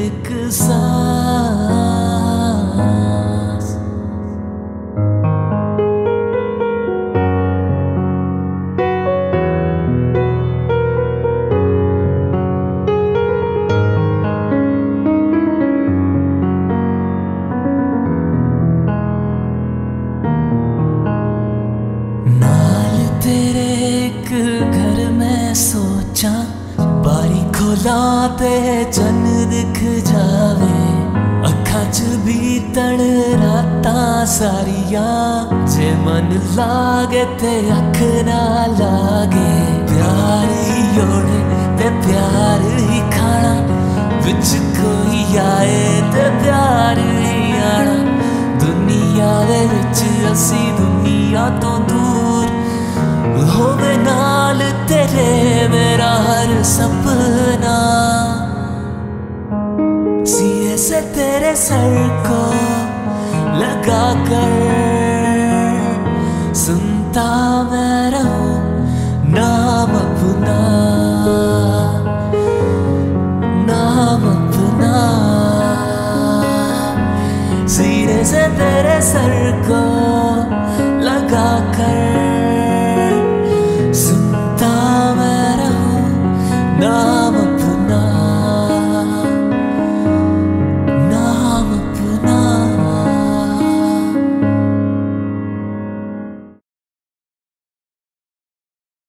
एक सांस। नाल तेरे एक घर में सोचा, बारी खोला ते चन दिख जावे, अखा च बीतण रातां सारिया, जे मन लागे ते अख ना लागे, प्यार ही ओढ़े ते प्यार ही खाना, विच कोई आए ते प्यार ही आना, दुनिया दे विच असी दुनिया तो दूर, होवे नाल तेरे मेरा हर सपना, सीने से तेरे सर को लगा कर सुनता मैं